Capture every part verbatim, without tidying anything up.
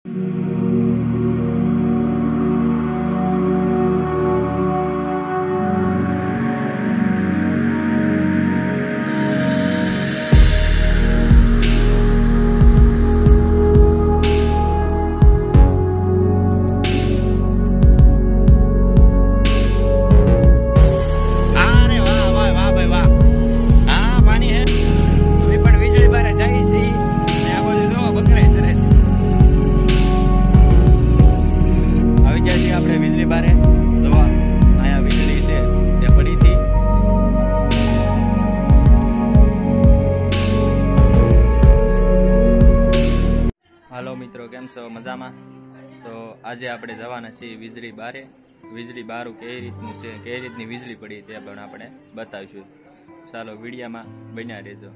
હાલો મિત્રો, કેમ છો? મજામાં? તો આજે આપણે જવાના છીએ વીજળી બારે. વીજળી બારું કઈ રીતનું છે, કઈ રીતની વીજળી પડી તે પણ આપણે બતાવીશું. ચાલો વિડીયામાં બન્યા રહેજો.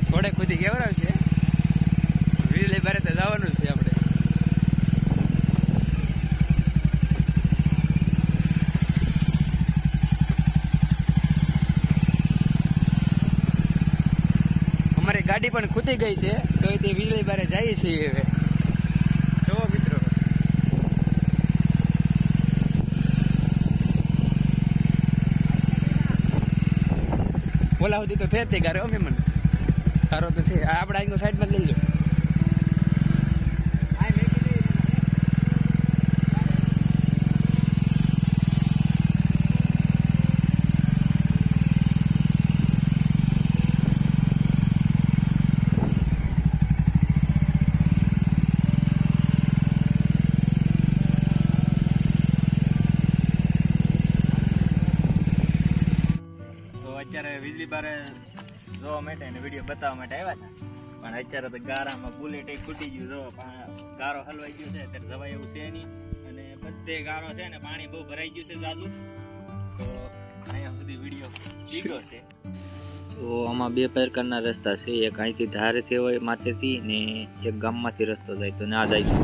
થોડે ખુદી કેવડાવશે. વીજળી બારે તો જવાનું છે આપણે. અમારી ગાડી પણ ખૂતી ગઈ છે તો તે વીજળી બારે જાય છે હવે. જો મિત્રો બોલા સુધી તો થઈ જ ગારે અમે મને સારો તો છે. આપણે આગળ સાઈડમાં લઈ લો. અત્યારે વીજળી બારે જોવા માટે અને વિડીયો બતાવવા માટે આવ્યા હતા, પણ અત્યારે તો ગારામાં બુલેટ એક ખૂટી ગયું. જો ગારો હલવાઈ ગયું છે, અત્યારે જવાય એવું છે નહીં. અને બધે ગારો છે ને પાણી બહુ ભરાઈ ગયું છે જાજુ. તો અહીંયા સુધી વિડીયો લીધો છે. તો આમાં બે પ્રકારના રસ્તા છે. એક અહીંથી ધારેથી હોય માથેથી ને એક ગામમાંથી રસ્તો જાય તો ના જઈશું.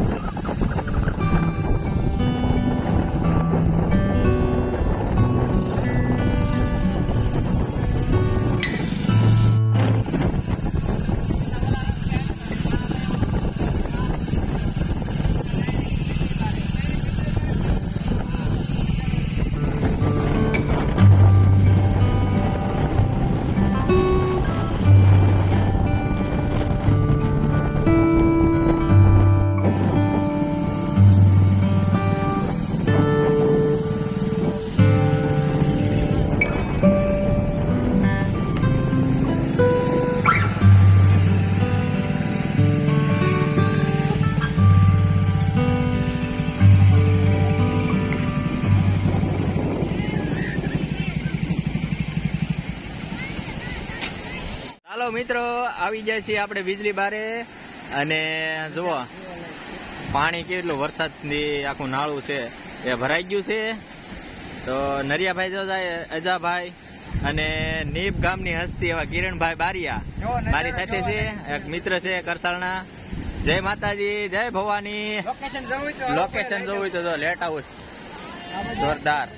ચાલો મિત્રો આવી જાય છે આપણે વીજળી બારે. અને જુઓ પાણી કેટલું વરસાદની આખું નાળું છે એ ભરાઈ ગયું છે. તો નરિયાભાઈ જો જાય, અજાભાઈ અને નીપ ગામની હસ્તી એવા કિરણભાઈ બારિયા મારી સાથે છે. એક મિત્ર છે કરસાળના. જય માતાજી, જય ભવાની. લોકેશન જોવું હોય તો જો લેટ હાઉસ જોરદાર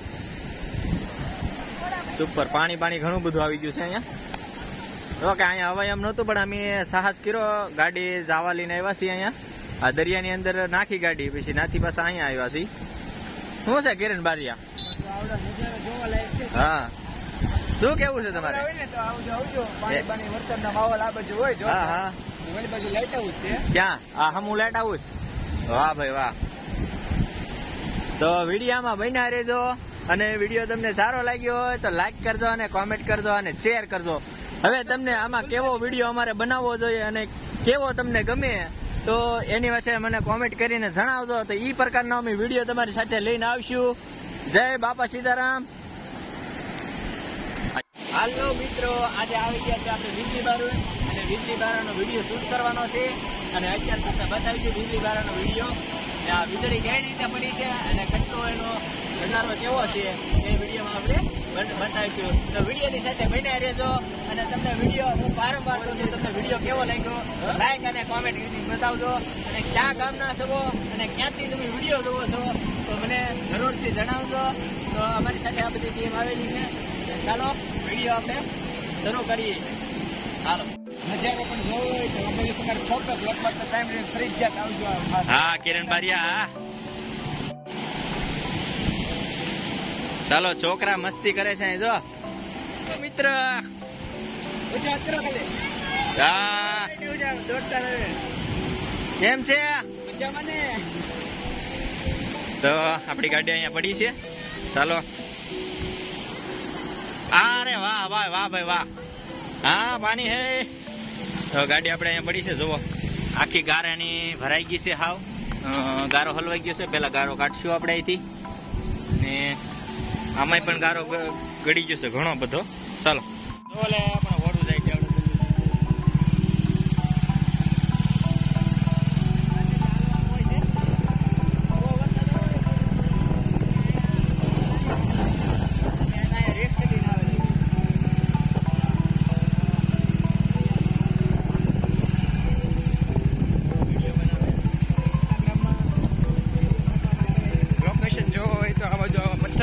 સુપર. પાણી પાણી ઘણું બધું આવી ગયું છે અહીંયા. ઓકે અહીંયા હવાઈ એમ નહોતું, પણ અમે સાહસ કર્યો, ગાડી જાવા લઈને આવ્યા છીએ અહીંયા. આ દરિયાની અંદર નાખી ગાડી, પછી નાથી પાછા અહીંયા આવ્યા છીએ. શું છે કિરણ બારિયા? હા, શું કેવું છે તમારે? હા હા, ક્યાં? હા હમું લાઈટ હાઉસ. વાહ ભાઈ વાહ. તો વિડીયામાં બન્યા રહેજો. અને વિડીયો તમને સારો લાગ્યો હોય તો લાઈક કરજો અને કોમેન્ટ કરજો અને શેર કરજો. હવે તમને આમાં કેવો વિડીયો અમારે બનાવવો જોઈએ અને કેવો તમને ગમે તો એની વિશે મને કોમેન્ટ કરીને જણાવજો. તો એ પ્રકારનો અમે વિડીયો તમારી સાથે લઈને આવશું. જય બાપા સીતારામ. હાલો મિત્રો, આજે આવી ગયા છે આપણે વીજળી બાર અને વીજળી બારાનો વિડીયો શૂટ કરવાનો છે. અને અત્યારે તમને બતાવીશું વીજળી બારાનો વિડીયો. આ વીજળી કઈ રીતે પડી છે અને કેટલો એનો નજારો કેવો છે એ વિડીયોમાં આપણે બતાવીશું. તો વિડીયોની સાથે બન્યા રહેજો. અને તમને વિડીયો હું વારંવાર કહું છું, તમને વિડીયો કેવો લાગ્યો લાઈક અને કોમેન્ટ કરીને બતાવજો. અને ક્યાં ગામના છો અને ક્યાંથી તમે વિડીયો જોવો છો તો મને જરૂરથી જણાવજો. તો અમારી સાથે આ બધી ટીમ આવેલી છે. ચાલો વિડીયો આપણે શરૂ કરીએ. હાલો. નજારો પણ જોવો હોય તો અમારી તમારે ચોક્કસ લગભગ ટાઈમ ફ્રી જ આવજો. હા કિરણ બારિયા. ચાલો છોકરા મસ્તી કરે છે જો મિત્ર. કેમ છે? તો આપડી ગાડી અહીંયા પડી છે. ચાલો. અરે વાહ વાહ વાહ ભાઈ વાહ. હા પાણી હે. તો ગાડી આપણે અહીંયા પડી છે જુઓ. આખી ગારાની ભરાઈ ગઈ છે હાવ. ગારો હલવાઈ ગયો છે. પેલા ગારો કાઢશું આપણે અહીંથી. ને આમાંય પણ ગારો ગળી ગયો છે ઘણો બધો. ચાલો ઓલે આપણે વડું જાય છે.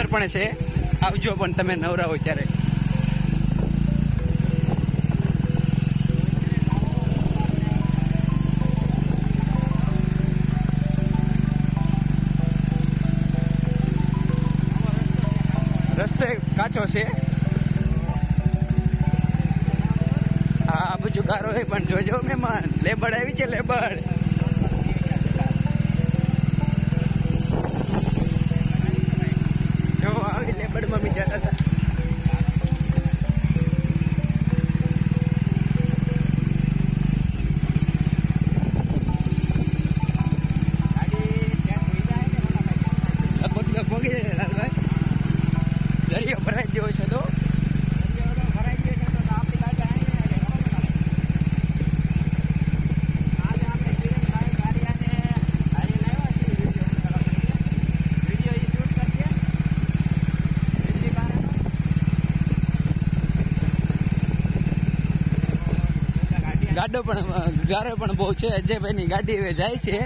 પણ છે, આવજો પણ તમે નવરા હોય ત્યારે. રસ્તો કાચો છે. હા બધું ગારો હોય પણ જોજો મહેમાન, લેબડ આવી છે લેબડ. જો આવી લેબડ માં બી જતા હતા. લગભગ લગભગ લાલભાઈ દરિયો ભરાઈ ગયો છે તો ગાડો પણ ગારો પણ બહુ છે. અજયભાઈ ની ગાડી હવે જાય છે.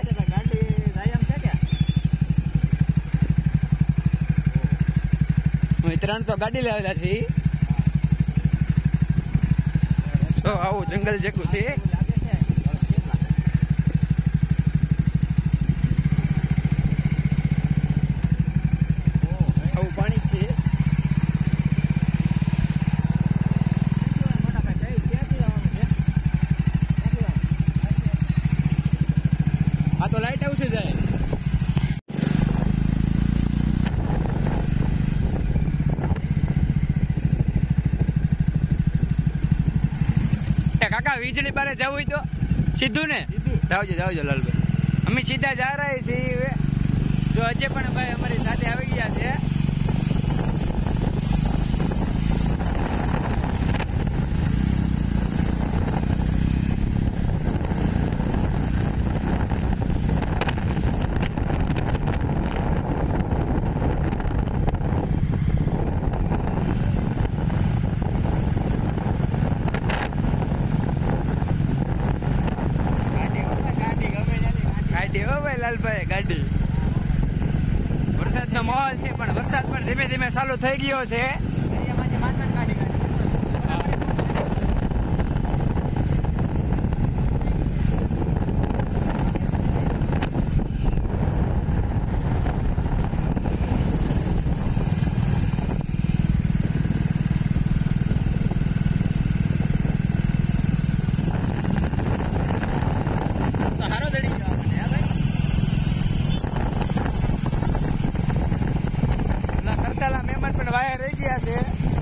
ત્રણ તો ગાડી લાવેલા છે. તો આવું જંગલ જેવું છે. આવું પાણી છે. આ તો લાઈટ હાઉસ જાય. કાકા વીજળી બારે જવું હોય તો સીધું ને જાવજો જાવજો લાલભાઈ. અમે સીધા જા રહ્યા છીએ. જો અજય પણ ભાઈ અમારી સાથે આવી ગયા છે. લાલભાઈ ગાડી વરસાદ નો માહોલ છે પણ વરસાદ પણ ધીમે ધીમે ચાલુ થઈ ગયો છે. વાયા રહી ગયા છે.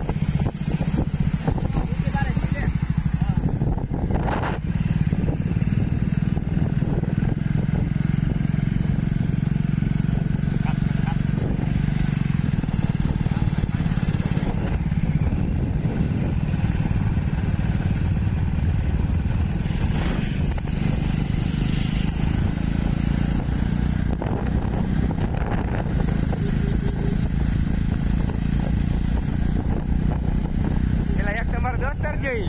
દોસ્તર જોઈ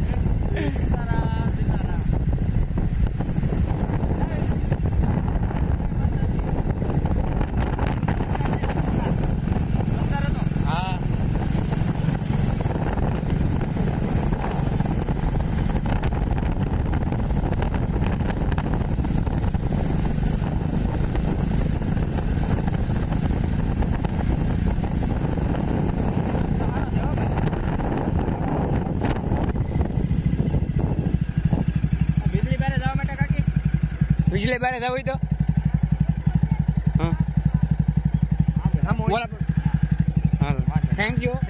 વીજળી બારે જવું તો થેન્ક યુ.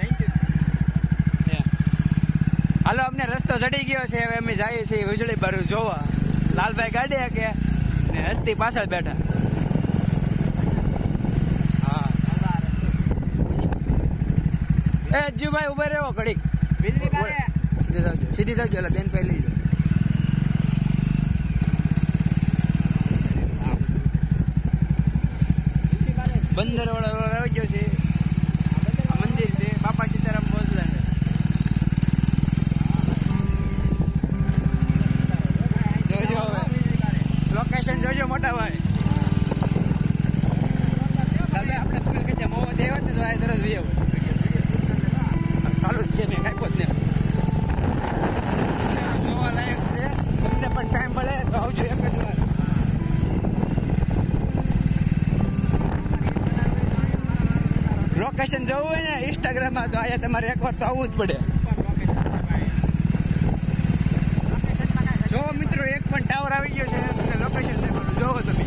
હાલો અમને રસ્તો ચડી ગયો છે. હવે અમે જઈએ છીએ વીજળી બારું જોવા. લાલભાઈ ગાડી કે ને હસ્તી પાછળ બેઠા. હા એ અજ્જુભાઈ ઉભા રહેવો ઘડીક. વીજળી બારે સીધી થજો સીધી થજો એટલે બેન પહેલી બંદર વાળા આવી ગયો છે. મંદિર છે બાપા સીતારામ બોલતા. જોજો લોકેશન જોજો મોટા ભાઈ. આપણે ફૂલ કે મોવા દેવા ને તો આ તરત વી આવો સારું જ છે મેં કાંઈ પોત ને જોવા લાયક છે તમને પણ ટાઈમ મળે તો આવજો એક જ વાર લોકેશન જવું હોય ને ઇન્સ્ટાગ્રામમાં તો અહીંયા તમારે એક વાર તો આવવું જ પડે જો મિત્રો એક પણ ટાવર આવી ગયો છે તમને લોકેશન દેવાનું જોવો તમે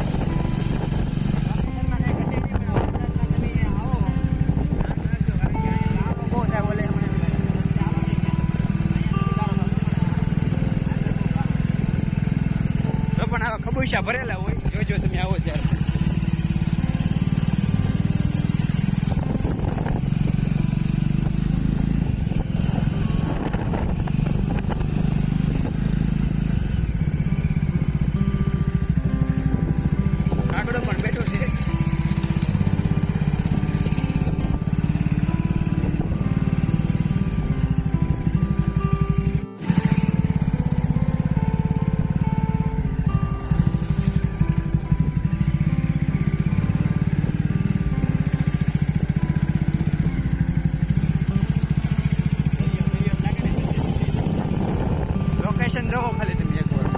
તો પણ આવા ખબુશા ભરેલા હોય જોજો તમે આવો ત્યારે લોકેશન જોવો ખાલી તમે એક વાર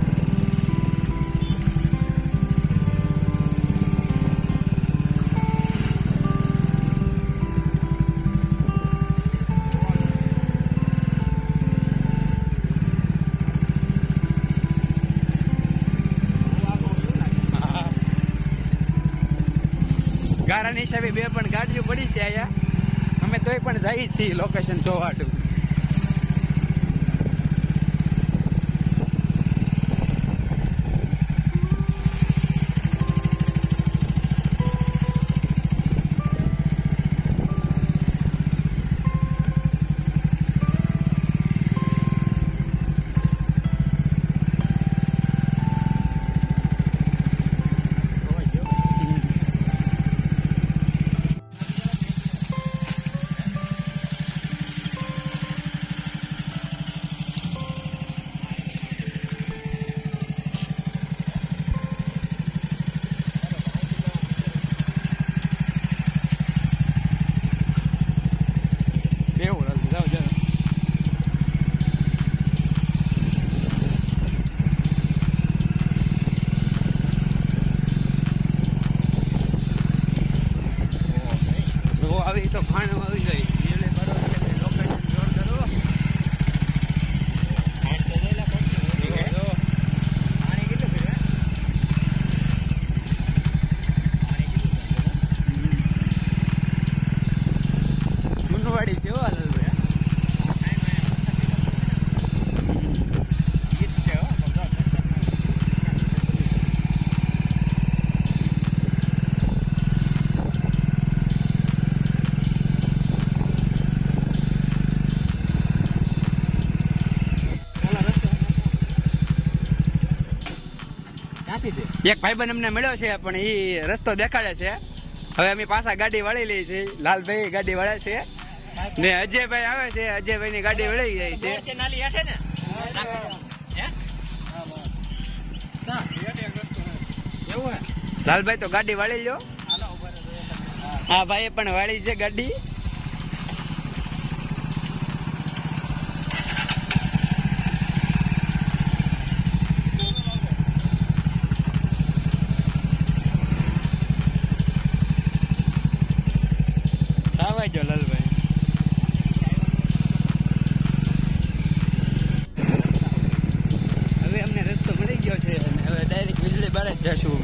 ગારાની હિસાબે બે પણ ગાડીઓ પડી છે અહીંયા અમે તોય પણ જઈએ છીએ લોકેશન જોવાટું આવી તો ખાણ આવી જાય એટલે બરોબર લોકેશન જોર કરો પાણી કેટલું છે મુનવાડી છે હો લાલભાઈ એક ભાઈબંધ અમને મળ્યો છે પણ એ રસ્તો દેખાડે છે હવે અમે પાછા ગાડી વાળી લઈ છે લાલભાઈ ગાડી વાળે છે ને અજયભાઈ આવે છે અજયભાઈ ની ગાડી વળી જાય છે લાલભાઈ તો ગાડી વાળી લો હા ભાઈ પણ વાળી છે ગાડી જો લાલભાઈ હવે અમને રસ્તો મળી ગયો છે અને હવે ડાયરેક્ટ વીજળી બાર જ જશું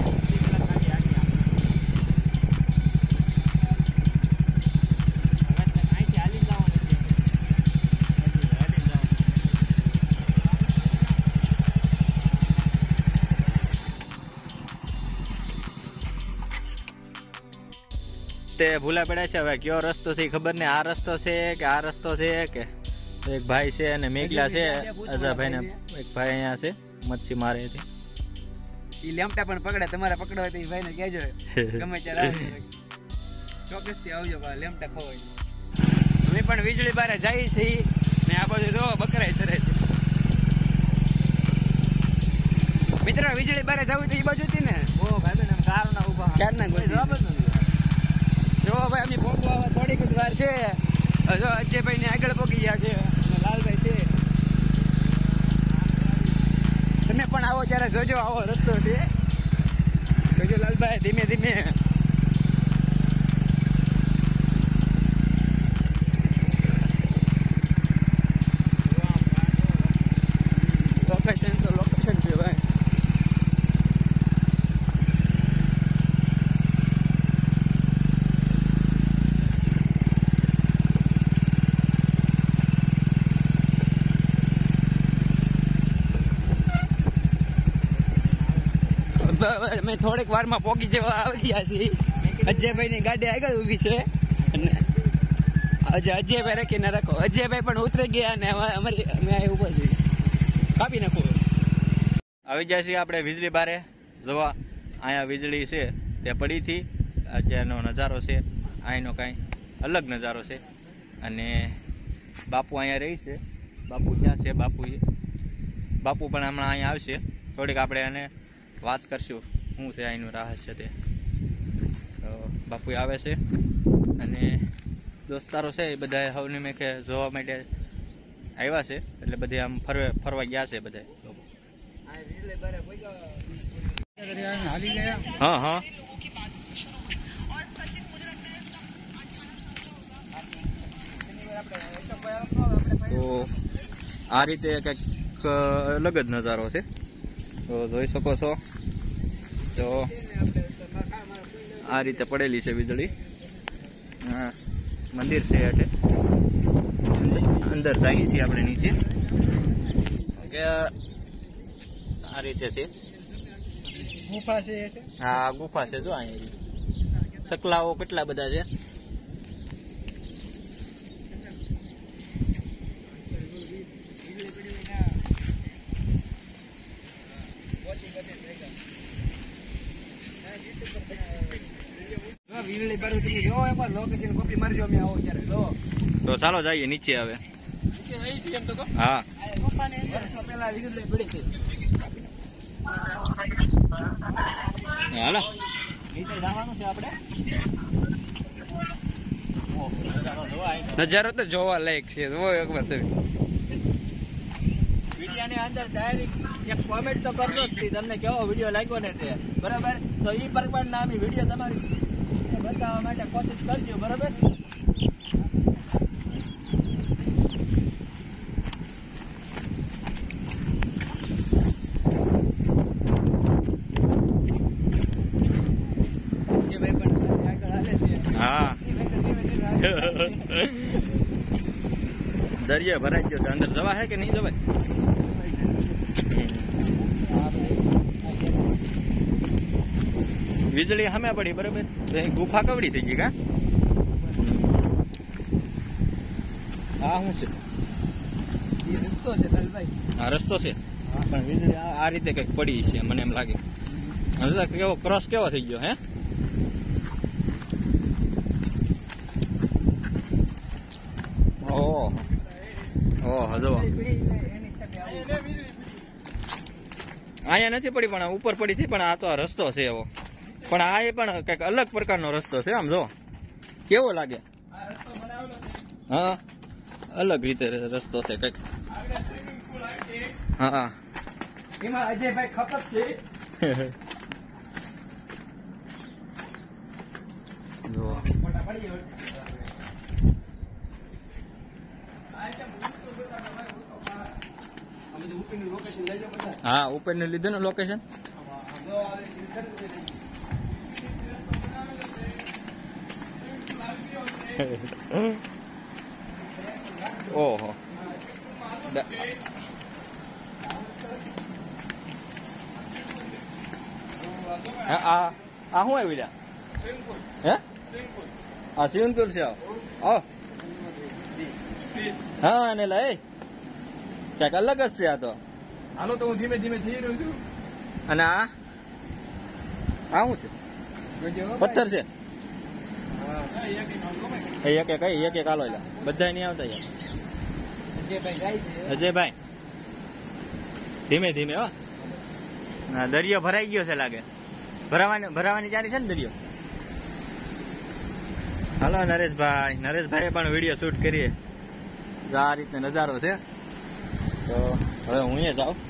તે ભૂલા પડ્યા છે હવે કયો રસ્તો છે ખબર નહીં આ રસ્તો છે કે આ રસ્તો છે કે એક ભાઈ છે અને મેઘલા છે અજાભાઈ ને એક ભાઈ અહીંયા છે મચ્છી મારે છે ઈ લેમટા પણ પકડે તમારે પકડો હોય તો ઈ ભાઈને કહેજો ગમે ત્યારે ચોક્કસ થી આવજો ભાઈ લેમટા ખવાય અમે પણ વીજળી બારે જઈએ છીએ ને આ બાજુ જો બકરાઈ સરે છે મિત્રો વીજળી બારે જવું તો ઈ બાજુ હતી ને ઓ ભાઈ ને કારના ઉભા ક્યારના કોઈ જવાબ જ નથી જો ભાઈ અમે પહોંચવા થોડીક જ વાર છે. જો અજયભાઈ ને આગળ પહોંચી ગયા છે અને લાલભાઈ છે. તમે પણ આવો ત્યારે જોજો, આવો રસ્તો છે. જોજો લાલભાઈ, ધીમે ધીમે. લોકેશન તો લોકેશન છે ભાઈ. અમે થોડીક વારમાં પોકી જવા આવી ગયા છીએ. અજયભાઈ ની ગાડી આગળ ઉભી છે અને અજય અજયભાઈ રાખીને રાખો. અજયભાઈ પણ ઉતરી ગયા અને અમારી અમે અહીં ઉભા છીએ. કાપી નાખો. આવી જાય છે આપણે વીજળી બારે જોવા. અહીંયા વીજળી છે તે પડી હતી. અત્યારનો નજારો છે અહીંનો કાંઈ અલગ નજારો છે. અને બાપુ અહીંયા રહી છે. બાપુ ક્યાં છે? બાપુ બાપુ પણ હમણાં અહીંયા આવશે. થોડીક આપણે એને વાત કરશું શું છે અહીંનું રહસ્ય તે. તો બાપુ આવે છે અને દોસ્તારો છે એ બધા હવની મેં કે જોવા માટે આવ્યા છે. એટલે બધે આમ ફરવા ફરવા ગયા છે બધા લોકો. હા હા તો આ રીતે કંઈક અલગ જ નજારો છે. તો જોઈ શકો છો. તો આ રીતે પડેલી છે વીજળી. હા, મંદિર છે એટલે અંદર જઈએ છીએ આપણે નીચે. કે આ રીતે છે ગુફા છે. હા, ગુફા છે. જો અહીં સકલાઓ કેટલા બધા છે. તો ચાલો જઈએ નીચે હવે. હા હાલો નીચે જવાનું છે આપણે. નજારો તો જોવા લાયક છે. જોવો એકવાર તમે. વિડીયોની અંદર ડાયરેક્ટ એક કોમેન્ટ તો કરજો જ તમને કેવો વિડીયો લાગ્યો ને તે. બરાબર, તો એ પ્રમાણના અમે વિડીયો તમારી બતાવવા માટે કોશિશ કરજો. બરાબર. હા દરિયો ભરાઈ ગયો છે. અંદર જવા હે કે નહીં જવાય? વીજળી સામે પડી. બરાબર, ગુફા કવડી થઈ ગઈ કા? હા શું છે? રસ્તો છે લાલભાઈ. હા રસ્તો છે પણ વીજળી આ રીતે કઈક પડી છે મને એમ લાગે. કેવો ક્રોસ કેવો થઈ ગયો હે? ઓહ ઓહ જો અહીંયા નથી પડી પણ ઉપર પડી હતી. પણ આ તો રસ્તો છે એવો. પણ આ એ પણ કઈક અલગ પ્રકારનો રસ્તો છે. આમ જો કેવો લાગે. હા, અલગ રીતે રસ્તો છે કઈક. હા એમાં અજયભાઈ ખપત છે. જો હા ઉપરનું લીધું ને લોકેશન. ઓહો આ આ શું આવ્યું લ્યા? હે આ સ્વિમિંગ પુલ છે. આવો હા અને લઈ ક્યાંક અલગ જ છે આ તો. હાલો તો હું ધીમે ધીમે જઈ રહ્યો છું. અને આ આ શું છે? પથ્થર છે. એક એક એક એક હાલો એટલે બધા નહીં આવતા યાર. અજયભાઈ જાય છે. અજયભાઈ ધીમે ધીમે હો. દરિયો ભરાઈ ગયો છે લાગે. ભરાવાની ભરાવાની ચારી છે ને દરિયો. હાલો નરેશભાઈ, નરેશભાઈ પણ વિડીયો શૂટ કરીએ. જો આ રીતનો નજારો છે. તો હવે હું એ જાઉં.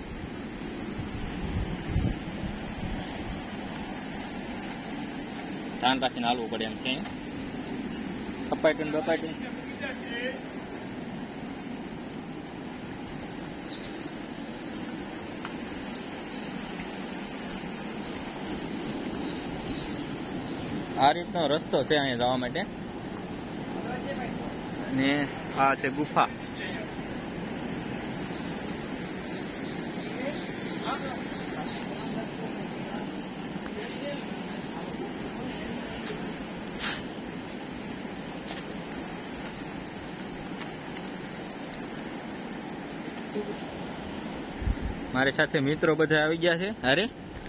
ધ્યાન રાખીને હાલવું પડે એમ છે. કપાટું બપાટું આ રીતનો રસ્તો છે અહીંયા જવા માટે. અને આ છે ગુફા. મારી સાથે મિત્રો બધા આવી ગયા છે. અરે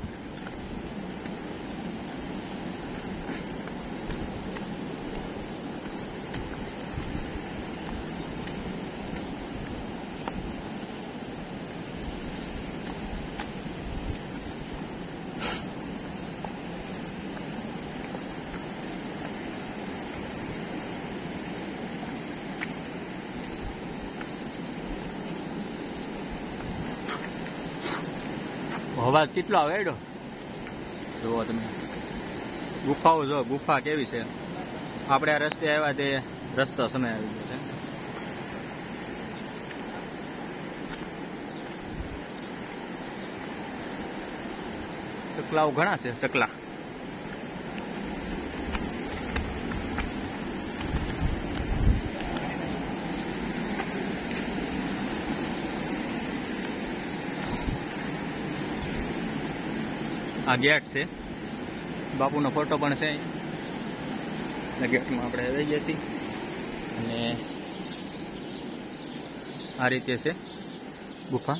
અવાજ કેટલો આવે એડો જુઓ તમે. ગુફાઓ જો ગુફા કેવી છે. આપણે આ રસ્તે આવ્યા તે રસ્તો સમય આવી ગયો છે. સકલાઓ ઘણા છે. સકલા આ ગેટ છે. બાપુનો ફોટો પણ છે. ગેટમાં આપણે આવી ગયા છીએ. અને આ રીતે છે ગુફા.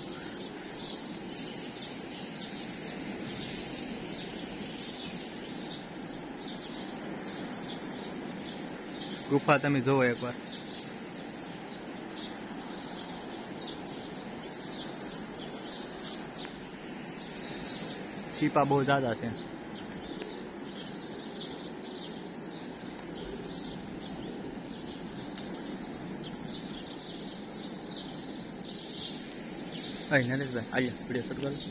ગુફા તમે જોવો એકવાર. सीपा बहुत ज्यादा है. नरेश भाई आइए वीडियो शूट कर.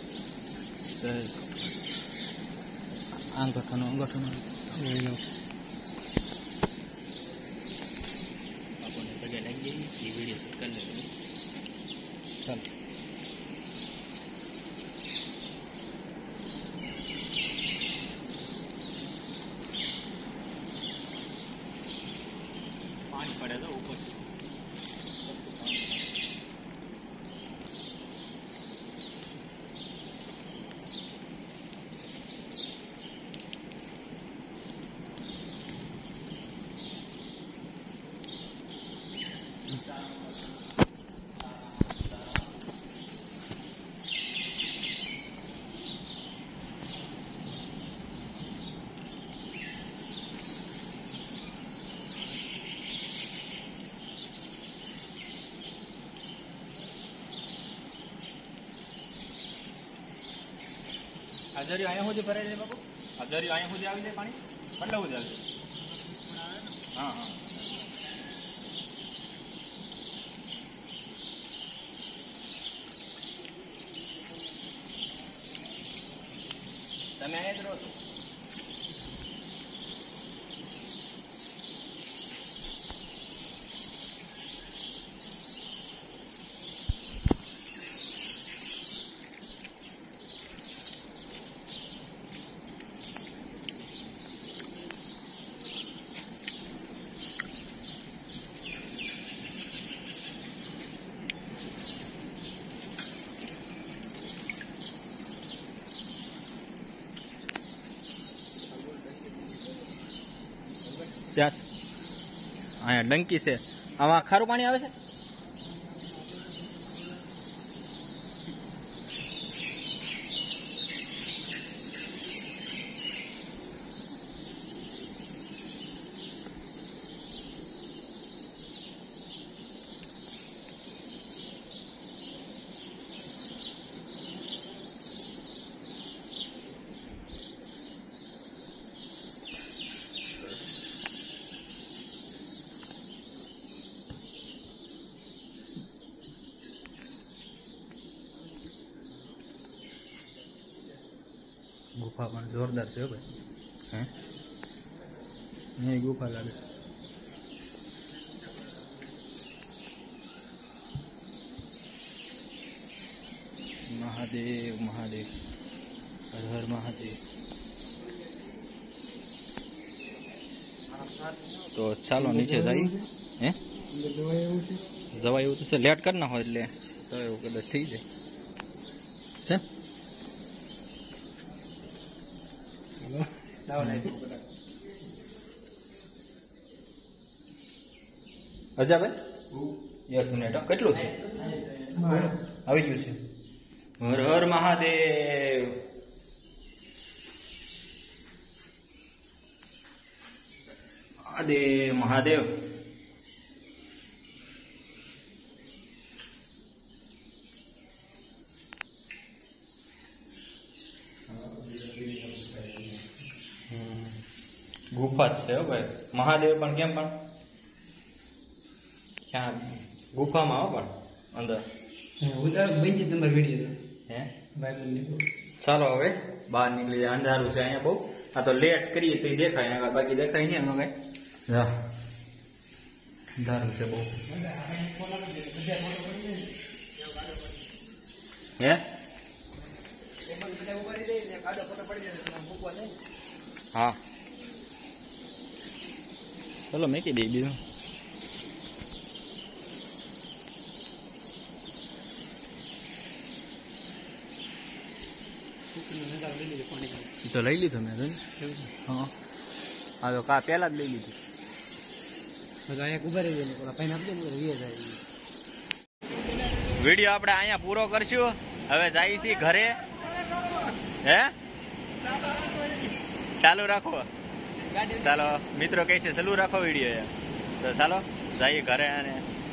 अंगूठा अंगूठा लग गई ये वीडियो शूट कर लेंगे. चल પડે તો ઉપર હાજરી અહીંયા સુધી ભરાઈ જાય બાપુ. હાજરી અહીંયા સુધી આવી જાય પાણી. કેટલા સુધી આવી જાય? હા હા તમે અહીંયા જ રહો છો. ત્યાં અહીંયા ડંકી છે. આમાં ખારું પાણી આવે છે. ગુફા પણ જોરદાર છે હો ભાઈ. હે અહીં ગુફા લાગે. મહાદેવ મહાદેવ હર હર મહાદેવ. તો ચાલો નીચે જઈએ. હે જવાય એવું તો છે. લેટ કરી ના હોય એટલે તો એવું કદાચ થઈ જાય છે. અજા ભાઈ એક મિનિટ કેટલું છે આવી ગયું છે. હર હર મહાદેવ. મહાદેવ મહાદેવ. ગુફા જ છે હો ભાઈ. મહાદેવ પણ કેમ પણ ક્યાં ગુફામાં હો પણ અંદર. પંચીસ નંબર વિડીયો હે ચાલો હવે બહાર નીકળી જાય. અંધારું છે અહીંયા બહુ. આ તો લેટ કરીએ તો દેખાય, આગળ બાકી દેખાય નહીં. એમાં કઈ હા અંધારું છે બહુ. હે હા ચલો મેકી દઈ બીજું. તો લઈ લીધું મેં. હા હા તો કા પેલા જ લઈ લીધું. વિડીયો આપણે અહીંયા પૂરો કરશું. હવે જઈએ છીએ ઘરે. હે ચાલુ રાખો. ચાલો મિત્રો કહે છે ચાલુ રાખો વિડીયો. તો ચાલો જઈએ ઘરે. અને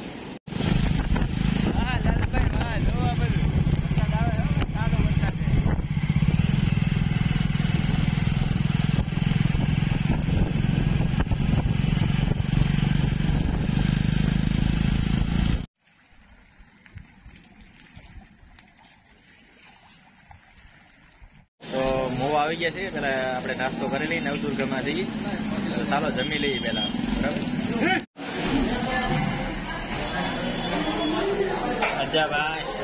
આવી ગયા છે. પેલા આપણે નાસ્તો કરી લઈએ નવદુર્ગામાં જઈએ. તો ચાલો જમી લઈએ પેલા. બરાબર અચ્છા ભાઈ.